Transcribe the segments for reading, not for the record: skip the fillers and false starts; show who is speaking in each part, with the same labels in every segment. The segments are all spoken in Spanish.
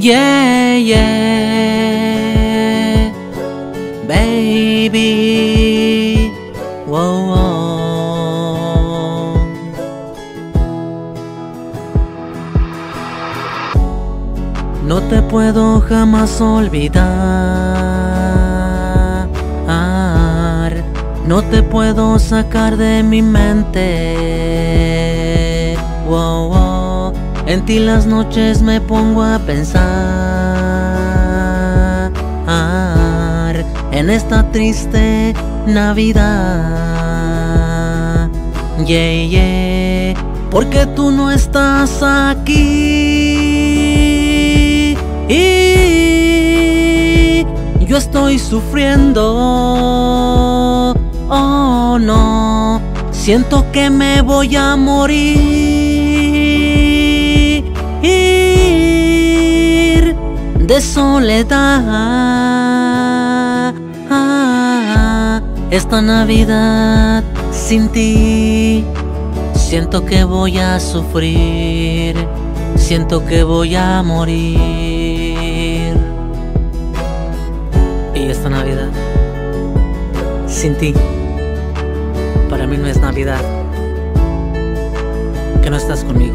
Speaker 1: Yeah, yeah, baby. Whoa, whoa. No te puedo jamás olvidar. No te puedo sacar de mi mente. Wow, wow. En ti las noches me pongo a pensar en esta triste Navidad. Yeah, yeah, porque tú no estás aquí y yo estoy sufriendo. Oh no, siento que me voy a morir de soledad. Esta Navidad sin ti, siento que voy a sufrir, siento que voy a morir. Y esta Navidad sin ti, para mí no es Navidad, que no estás conmigo.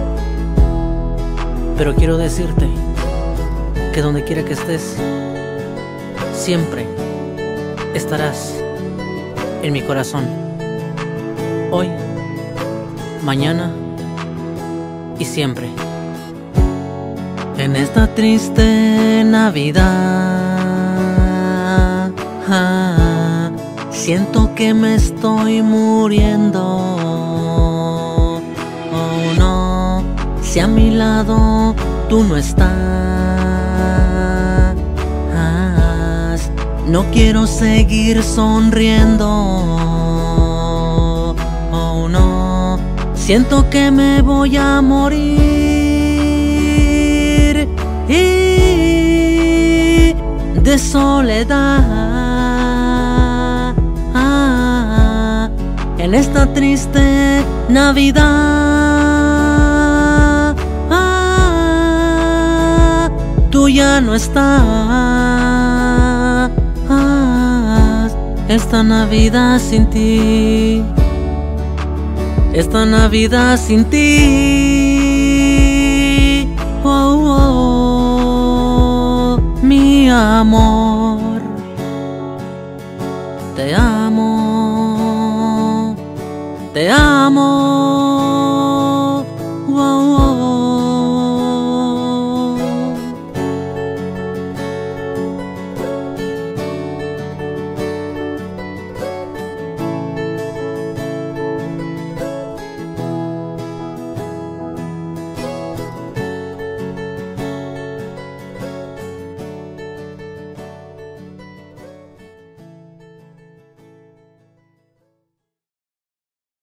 Speaker 1: Pero quiero decirte que donde quiera que estés, siempre estarás en mi corazón. Hoy, mañana y siempre. En esta triste Navidad, siento que me estoy muriendo. Oh no, si a mi lado tú no estás, no quiero seguir sonriendo. Oh no, siento que me voy a morir de soledad en esta triste Navidad. Tú ya no estás, esta Navidad sin ti, esta Navidad sin ti. Oh, oh, mi amor, te amo, te amo.